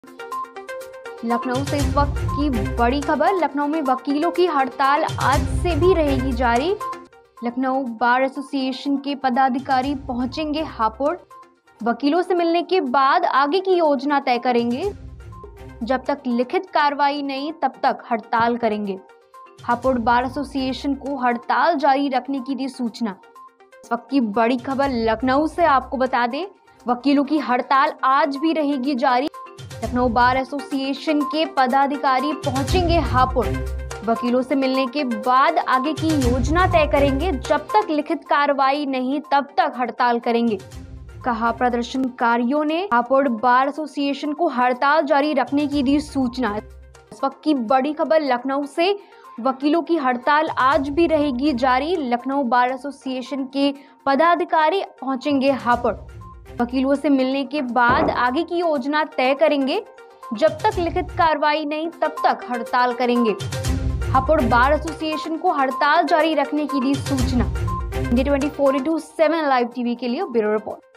लखनऊ से इस वक्त की बड़ी खबर। लखनऊ में वकीलों की हड़ताल आज से भी रहेगी जारी। लखनऊ बार एसोसिएशन के पदाधिकारी पहुंचेंगे हापुड़। वकीलों से मिलने के बाद आगे की योजना तय करेंगे। जब तक लिखित कार्रवाई नहीं तब तक हड़ताल करेंगे। हापुड़ बार एसोसिएशन को हड़ताल जारी रखने की दी सूचना। इस वक्त की बड़ी खबर लखनऊ से आपको बता दें, वकीलों की हड़ताल आज भी रहेगी जारी। लखनऊ बार एसोसिएशन के पदाधिकारी पहुंचेंगे हापुड़। वकीलों से मिलने के बाद आगे की योजना तय करेंगे। जब तक लिखित कार्रवाई नहीं तब तक हड़ताल करेंगे, कहा प्रदर्शनकारियों ने। हापुड़ बार एसोसिएशन को हड़ताल जारी रखने की दी सूचना। इस वक्त की बड़ी खबर लखनऊ से, वकीलों की हड़ताल आज भी रहेगी जारी। लखनऊ बार एसोसिएशन के पदाधिकारी पहुंचेंगे हापुड़। वकीलों से मिलने के बाद आगे की योजना तय करेंगे। जब तक लिखित कार्रवाई नहीं तब तक हड़ताल करेंगे। हापुड़ बार एसोसिएशन को हड़ताल जारी रखने की दी सूचना। इंडिया 24/7 लाइव टीवी के लिए ब्यूरो रिपोर्ट।